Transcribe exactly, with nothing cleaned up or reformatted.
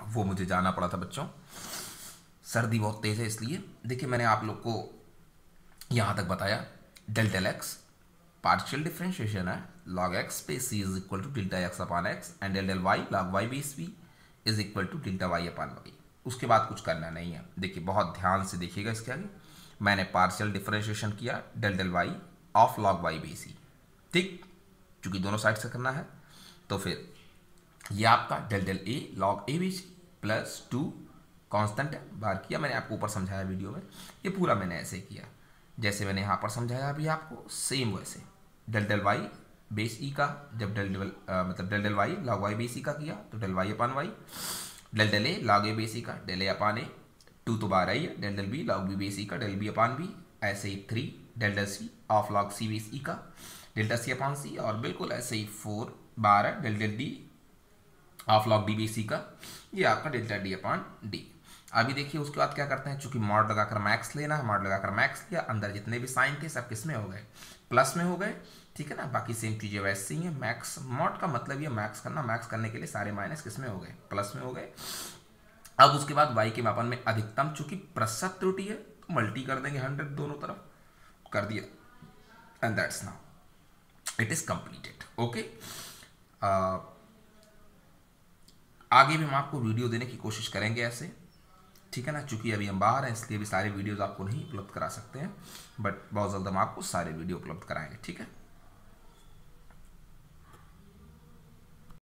वो मुझे जाना पड़ा था बच्चों, सर्दी बहुत तेज़ है इसलिए। देखिए मैंने आप लोग को यहाँ तक बताया del del x partial differentiation है, log x space c is equal to delta x upon x and del del y log y base v is equal to delta y upon y. उसके बाद कुछ करना नहीं है। देखिए बहुत ध्यान से देखिएगा इसके आगे, मैंने पार्शियल डिफरेंशिएशन किया del del y of log y base e, ठीक, चूंकि दोनों साइड से करना है तो फिर ये आपका del del a log a base plus two constant है, बार किया मैंने आपको ऊपर समझाया वीडियो में, ये पूरा मैंने ऐसे किया जैसे मैंने यहाँ पर समझाया अभी आपको, सेम वैसे del del y base e का, जब डेल डेल मतलब del del y log y base e का किया तो del y upon y, del del a log a base e का del A upon A, to तो बार आई है, del del b log b base e का डेल बी अपान बी, ऐसे ही three del del c of log c base e का delta सी अपान सी, और बिल्कुल ऐसे ही फोर बार है del del d of log d base e का, ये आपका डेल्टा डी अपान डी। अभी देखिए उसके बाद क्या करते हैं, चूंकि मॉड लगाकर मैक्स लेना है, मॉड लगाकर मैक्स लिया, अंदर जितने भी साइन थे सब किस में हो गए, प्लस में हो गए, ठीक है ना। बाकी सेम चीज़ें वैसे ही है, मैक्स मॉड का मतलब ये मैक्स करना, मैक्स करने के लिए सारे माइनस किस में हो गए, प्लस में हो गए। अब उसके बाद वाई के मापन में अधिकतम चूंकि प्रतिशत त्रुटि है तो मल्टी कर देंगे हंड्रेड दोनों तरफ, कर दिया, and that's now it is completed. Okay, आगे भी हम आपको वीडियो देने की कोशिश करेंगे ऐसे, ठीक है ना। चूंकि अभी हम बाहर हैं इसलिए भी सारे वीडियोस आपको नहीं उपलब्ध करा सकते हैं, बट बहुत जल्द हम आपको सारे वीडियो उपलब्ध कराएंगे, ठीक है।